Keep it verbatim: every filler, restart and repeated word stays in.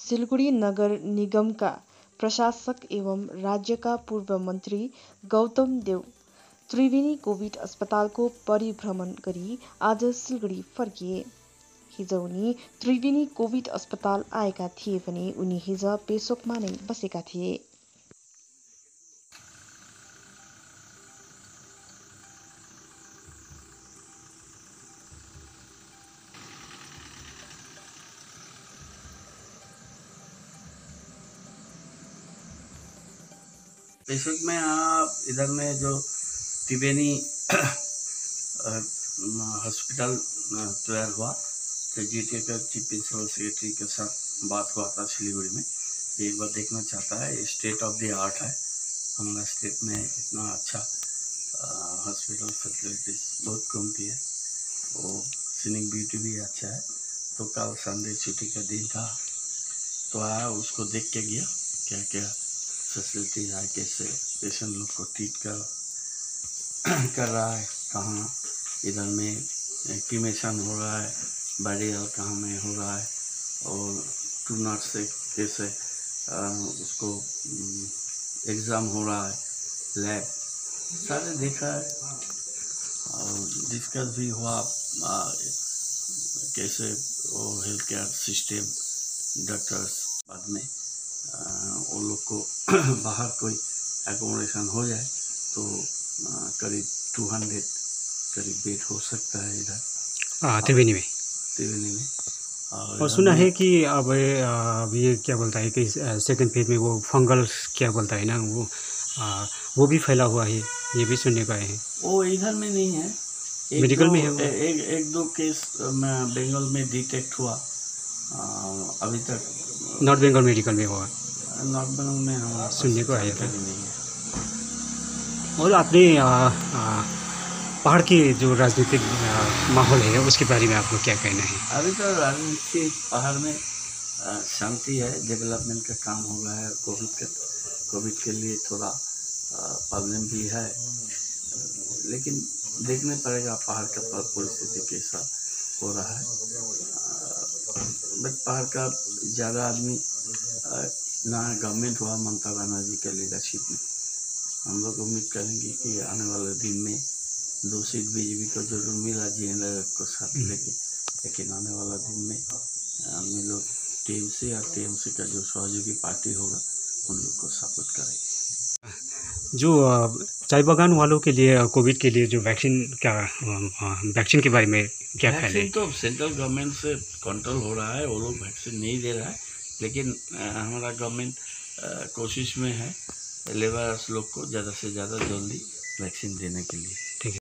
सिलगढी नगर निगमका प्रशासक एवं राज्यका पूर्व मन्त्री गौतम देव त्रिवेणी कोभिड अस्पतालको परिभ्रमण गरी आज सिलगढी फर्किए। हिज उनी त्रिवेणी कोभिड अस्पताल आएका थिए भने उनी हिज पेसोकमा नै बसेका थिए। पेशोक में आप इधर में जो त्रिवेणी हॉस्पिटल तैयार हुआ तो जीटीए का चीफ प्रिंसिपल सेक्रेटरी के साथ बात हुआ था सिलीगुड़ी में। एक बार देखना चाहता है, स्टेट ऑफ द आर्ट है हमारा स्टेट में, इतना अच्छा हॉस्पिटल फैसिलिटीज बहुत कमती है, वो सीनिक ब्यूटी भी अच्छा है। तो कल संडे छुट्टी का दिन था तो आया, उसको देख के गया क्या क्या फैसिलिटीज है, कैसे पेशेंट लोग को ट्रीट कर कर रहा है, कहाँ इधर में क्रीमेशन हो रहा है, बैरियल कहाँ में हो रहा है, और टू नॉट से कैसे आ, उसको एग्ज़ाम हो रहा है, लैब सारे देखा है। और डिस्कस भी हुआ आ, कैसे वो हेल्थ केयर सिस्टम डॉक्टर्स बाद में वो लोग को बाहर कोई एकोमोडेशन हो जाए तो करीब टू हंड्रेड करीब बेड हो सकता है इधर त्रिवेणी में त्रिवेणी में। और, और सुना है कि अब अब ये क्या बोलता है कि सेकंड फेज में वो फंगल क्या बोलता है ना, वो आ, वो भी फैला हुआ है, ये भी सुनने को आए हैं। वो इधर में नहीं है, एक मेडिकल दो, में है वो। ए, एक एक दो केस में बंगाल में डिटेक्ट हुआ, आ, अभी तक नॉर्थ बंगाल मेडिकल में हुआ, नॉर्थ बंगाल में हमारा सुनने को आया था। नहीं है। और आपने पहाड़ की जो राजनीतिक माहौल है उसके बारे में आपको क्या कहना है? अभी तो राजनीतिक पहाड़ में शांति है, डेवलपमेंट का काम हो रहा है। कोविड का कोविड के लिए थोड़ा प्रॉब्लम भी है, लेकिन देखने पड़ेगा पहाड़ का परिस्थिति कैसा हो रहा है। बट पहाड़ का ज़्यादा आदमी ना गवर्नमेंट हुआ ममता बनर्जी के लीडरशिप में, हम लोग उम्मीद करेंगे कि आने वाले दिन में दो सीट बीजेपी को जरूर मिला जीएनएल को साथ लेके, लेकिन आने वाला दिन में हम लोग टीएमसी या टीएमसी का जो सहयोगी पार्टी होगा उन लोग को सपोर्ट करेंगे। जो चाय बागान वालों के लिए कोविड के लिए जो वैक्सीन का वैक्सीन के बारे में क्या ख्याल है? तो सेंट्रल गवर्नमेंट से कंट्रोल हो रहा है, वो लोग वैक्सीन नहीं दे रहा है, लेकिन हमारा गवर्नमेंट कोशिश में है लेबर्स लोग को ज़्यादा से ज़्यादा जल्दी वैक्सीन देने के लिए। ठीक है।